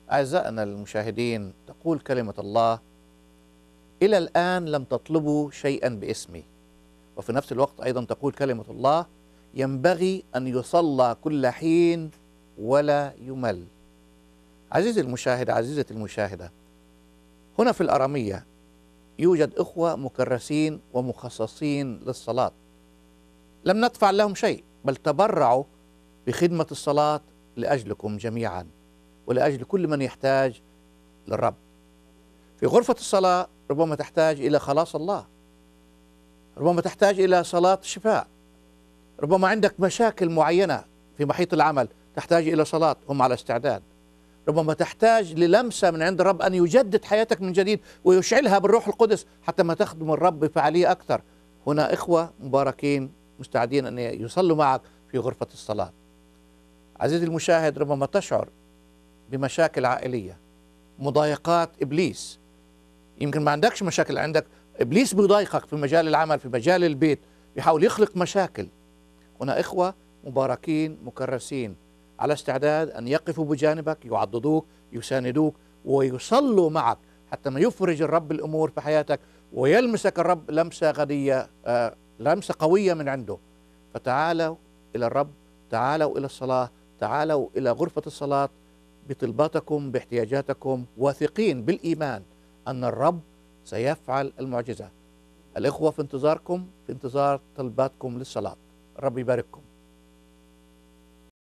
أعزائنا المشاهدين، تقول كلمة الله: إلى الآن لم تطلبوا شيئا باسمي. وفي نفس الوقت أيضا تقول كلمة الله: ينبغي أن يصلى كل حين ولا يمل. عزيزي المشاهد، عزيزتي المشاهدة، هنا في الأرامية يوجد إخوة مكرسين ومخصصين للصلاة، لم ندفع لهم شيء، بل تبرعوا بخدمة الصلاة لأجلكم جميعا ولأجل كل من يحتاج للرب. في غرفة الصلاة ربما تحتاج إلى خلاص الله، ربما تحتاج إلى صلاة شفاء، ربما عندك مشاكل معينة في محيط العمل تحتاج إلى صلاة، هم على استعداد. ربما تحتاج للمسة من عند الرب أن يجدد حياتك من جديد ويشعلها بالروح القدس حتى ما تخدم الرب بفعالية أكثر. هنا إخوة مباركين مستعدين أن يصلوا معك في غرفة الصلاة. عزيزي المشاهد، ربما تشعر بمشاكل عائلية، مضايقات إبليس. يمكن ما عندكش مشاكل، عندك إبليس بيضايقك في مجال العمل، في مجال البيت، بيحاول يخلق مشاكل. هنا إخوة مباركين مكرسين على استعداد أن يقفوا بجانبك، يعضدوك، يساندوك ويصلوا معك حتى ما يفرج الرب الأمور في حياتك ويلمسك الرب لمسة غنية، لمسة قوية من عنده. فتعالوا إلى الرب، تعالوا إلى الصلاة، تعالوا إلى غرفة الصلاة بطلباتكم باحتياجاتكم، واثقين بالإيمان أن الرب سيفعل المعجزة. الإخوة في انتظاركم، في انتظار طلباتكم للصلاة. الرب يبارككم.